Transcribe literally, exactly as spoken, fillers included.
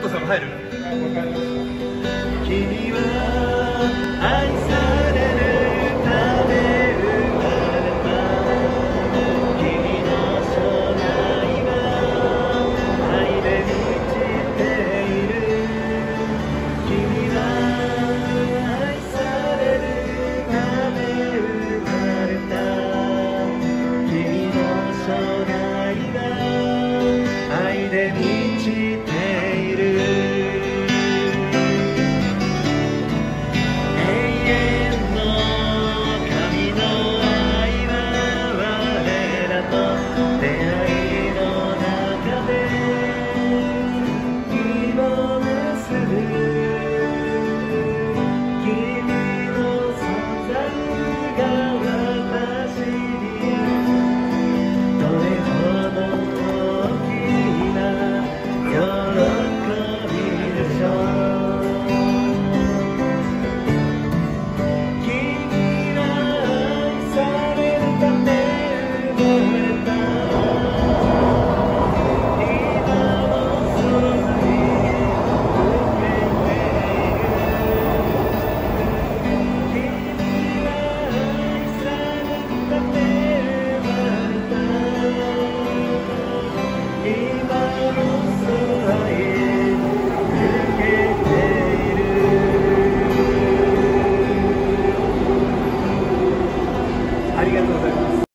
トさんも入る。 君は愛されるため生まれた。君の将来は愛で満ちている。君は愛されるため生まれた。君の将来は愛で満ちている。